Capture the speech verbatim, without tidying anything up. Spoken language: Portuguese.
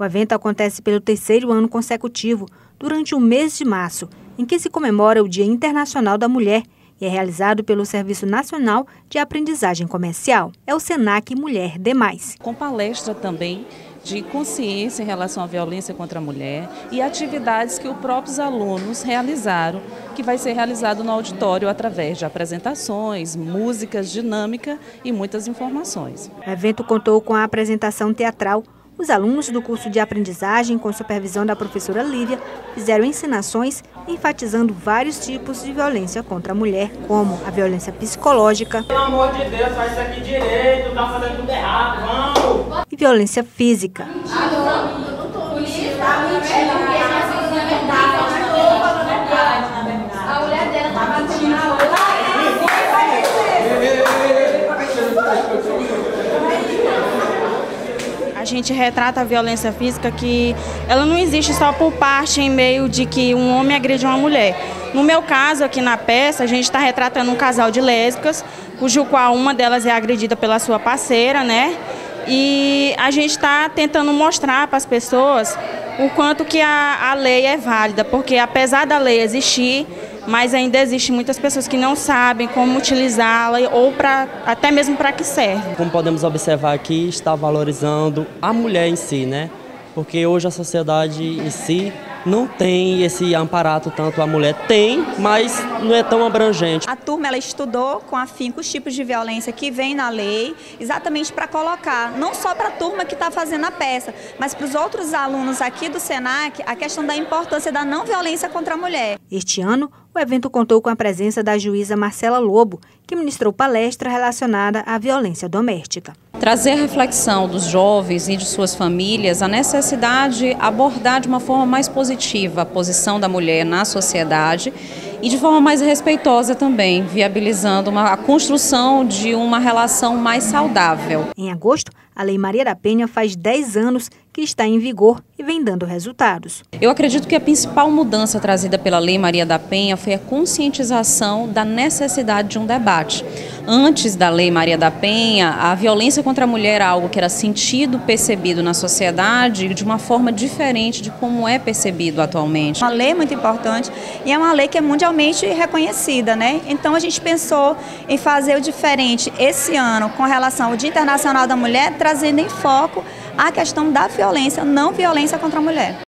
O evento acontece pelo terceiro ano consecutivo, durante o mês de março, em que se comemora o Dia Internacional da Mulher e é realizado pelo Serviço Nacional de Aprendizagem Comercial. É o SENAC Mulher Demais. Com palestra também de consciência em relação à violência contra a mulher e atividades que os próprios alunos realizaram, que vai ser realizado no auditório através de apresentações, músicas, dinâmica e muitas informações. O evento contou com a apresentação teatral. Os alunos do curso de aprendizagem, com supervisão da professora Lívia, fizeram encenações enfatizando vários tipos de violência contra a mulher, como a violência psicológica, pelo amor de Deus, faz isso aqui direito, tá fazendo tudo errado, vamos! E violência física. A gente retrata a violência física que ela não existe só por parte em meio de que um homem agride uma mulher. No meu caso, aqui na peça, a gente está retratando um casal de lésbicas, cujo qual uma delas é agredida pela sua parceira, né? E a gente está tentando mostrar para as pessoas o quanto que a, a lei é válida, porque apesar da lei existir, mas ainda existem muitas pessoas que não sabem como utilizá-la ou pra, até mesmo para que serve. Como podemos observar aqui, está valorizando a mulher em si, né? Porque hoje a sociedade em si não tem esse amparato tanto a mulher. Tem, mas não é tão abrangente. A turma ela estudou com afinco os tipos de violência que vem na lei, exatamente para colocar, não só para a turma que está fazendo a peça, mas para os outros alunos aqui do SENAC, a questão da importância da não violência contra a mulher. Este ano, o evento contou com a presença da juíza Marcela Lobo, que ministrou palestra relacionada à violência doméstica. Trazer a reflexão dos jovens e de suas famílias, a necessidade de abordar de uma forma mais positiva a posição da mulher na sociedade e de forma mais respeitosa também, viabilizando uma, a construção de uma relação mais saudável. Em agosto, a Lei Maria da Penha faz dez anos que está em vigor e vem dando resultados. Eu acredito que a principal mudança trazida pela Lei Maria da Penha foi a conscientização da necessidade de um debate. Antes da Lei Maria da Penha, a violência contra a mulher era algo que era sentido, percebido na sociedade de uma forma diferente de como é percebido atualmente. Uma lei muito importante e é uma lei que é mundialmente reconhecida, né? Então a gente pensou em fazer o diferente esse ano com relação ao Dia Internacional da Mulher, trazendo em foco a questão da violência, não violência contra a mulher.